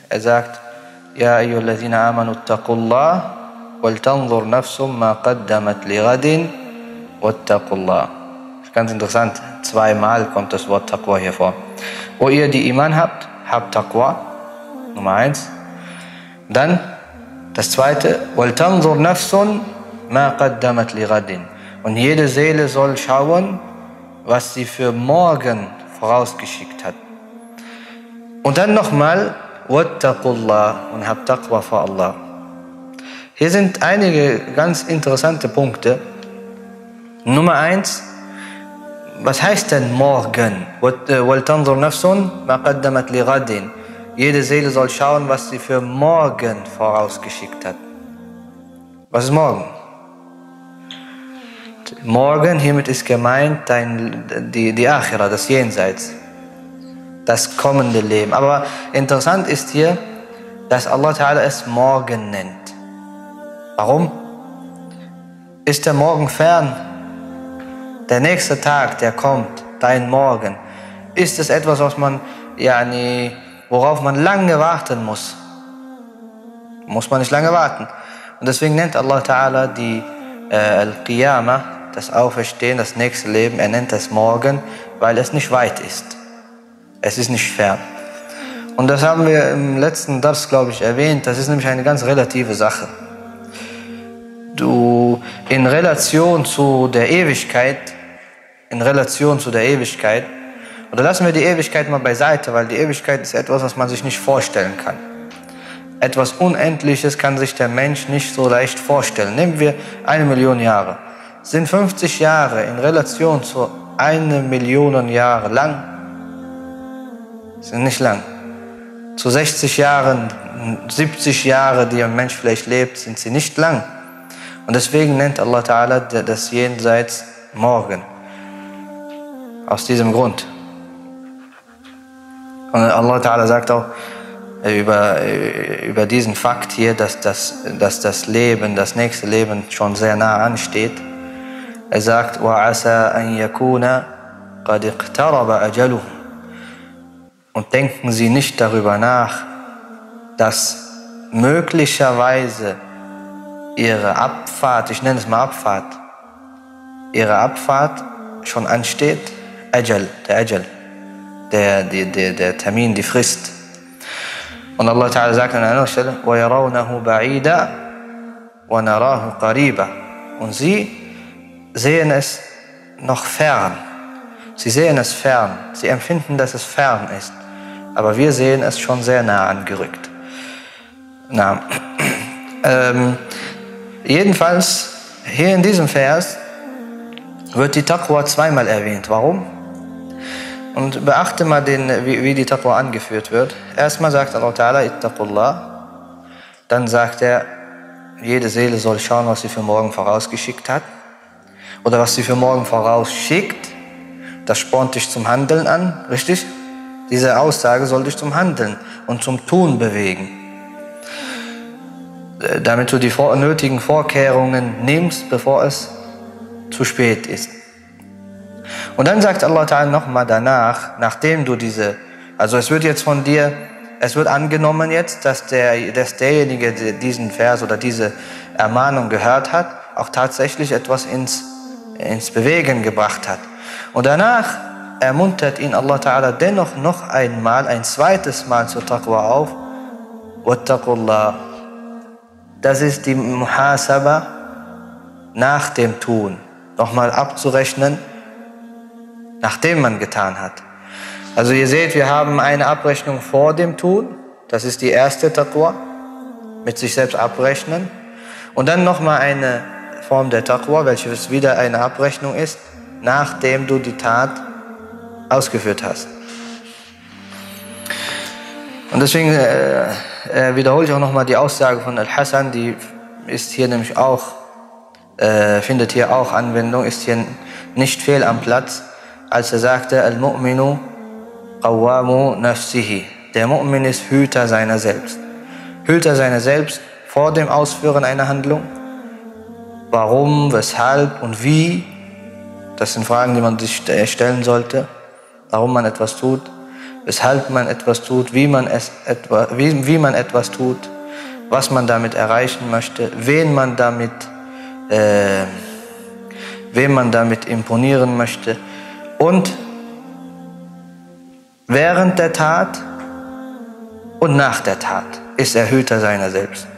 Er sagt, Ja ayyuhalladhina amanu attaqullah wal tanzur nafsum ma qaddamat li ghadin wattaqullah. Ganz interessant, zweimal kommt das Wort Taqwa hier vor. Wo ihr die Iman habt, habt Taqwa, Nummer 1. Dann das zweite, wal tanzur nafsun ma qaddamat li ghadin. Und jede Seele soll schauen, was sie für morgen vorausgeschickt hat. Und dann nochmal, wattaqullah, und habt Taqwa vor Allah. Hier sind einige ganz interessante Punkte. Nummer 1, was heißt denn morgen? Wal tanzur nafsun ma qaddamat li ghadin. Jede Seele soll schauen, was sie für morgen vorausgeschickt hat. Was ist morgen? Morgen, hiermit ist gemeint die Akhira, das Jenseits, das kommende Leben. Aber interessant ist hier, dass Allah Ta'ala es morgen nennt. Warum? Ist der Morgen fern? Der nächste Tag, der kommt, dein Morgen, ist es etwas, was man, worauf man lange warten muss? Muss man nicht lange warten. Und deswegen nennt Allah Ta'ala die Al-Qiyamah, das Auferstehen, das nächste Leben, er nennt es morgen, weil es nicht weit ist. Es ist nicht fern. Und das haben wir im letzten Dars, glaube ich, erwähnt. Das ist nämlich eine ganz relative Sache. In Relation zu der Ewigkeit, oder lassen wir die Ewigkeit mal beiseite, weil die Ewigkeit ist etwas, was man sich nicht vorstellen kann. Etwas Unendliches kann sich der Mensch nicht so leicht vorstellen. Nehmen wir 1 Million Jahre. Sind 50 Jahre in Relation zu 1 Million Jahre lang? Sind nicht lang. Zu 60 Jahren, 70 Jahre, die ein Mensch vielleicht lebt, sind sie nicht lang. Und deswegen nennt Allah Ta'ala das Jenseits morgen. Aus diesem Grund. Und Allah Ta'ala sagt auch über diesen Fakt hier, dass das Leben, das nächste Leben schon sehr nah ansteht. Er sagt, وَعَسَىٰ أَن يَكُونَ قَدْ اقْتَرَبَ أَجَلُهُ. Und denken Sie nicht darüber nach, dass möglicherweise Ihre Abfahrt, ich nenne es mal Abfahrt, Ihre Abfahrt schon ansteht. Ajal, der Ajal, der Termin, die Frist. Und Allah Ta'ala sagt an einer Stelle, وَيَرَوْنَهُ بَعِيدًا وَنَرَاهُ قَرِيبًا. Und sie sehen es noch fern. Sie sehen es fern. Sie empfinden, dass es fern ist. Aber wir sehen es schon sehr nah angerückt. Jedenfalls, hier in diesem Vers wird die Taqwa zweimal erwähnt. Warum? Und beachte mal, wie die Taqwa angeführt wird. Erstmal sagt Allah Ta'ala, Ittaqullah. Dann sagt er, jede Seele soll schauen, was sie für morgen vorausgeschickt hat. Oder was sie für morgen vorausschickt. Das spornt dich zum Handeln an, richtig? Diese Aussage soll dich zum Handeln und zum Tun bewegen. Damit du die nötigen Vorkehrungen nimmst, bevor es zu spät ist. Und dann sagt Allah Ta'ala nochmal danach, nachdem du also es wird jetzt von dir, es wird angenommen jetzt, dass derjenige, der diesen Vers oder diese Ermahnung gehört hat, auch tatsächlich etwas ins Bewegen gebracht hat. Und danach ermuntert ihn Allah Ta'ala dennoch noch einmal, ein zweites Mal zur Taqwa auf. Wattaqullah. Das ist die Muhasaba nach dem Tun. Nochmal abzurechnen, nachdem man getan hat. Also ihr seht, wir haben eine Abrechnung vor dem Tun. Das ist die erste Taqwa. Mit sich selbst abrechnen. Und dann nochmal eine Form der Taqwa, welches wieder eine Abrechnung ist, nachdem du die Tat ausgeführt hast. Und deswegen wiederhole ich auch nochmal die Aussage von Al-Hasan, die ist hier nämlich auch, findet hier auch Anwendung, ist hier nicht fehl am Platz, als er sagte, Al-Mu'minu qawwamu nafsihi. Der Mu'min ist Hüter seiner selbst. Hüter seiner selbst vor dem Ausführen einer Handlung. Warum, weshalb und wie, das sind Fragen, die man sich stellen sollte, warum man etwas tut. weshalb man etwas tut, wie man etwas tut, was man damit erreichen möchte, wem man damit imponieren möchte. Und während der Tat und nach der Tat ist er Hüter seiner selbst.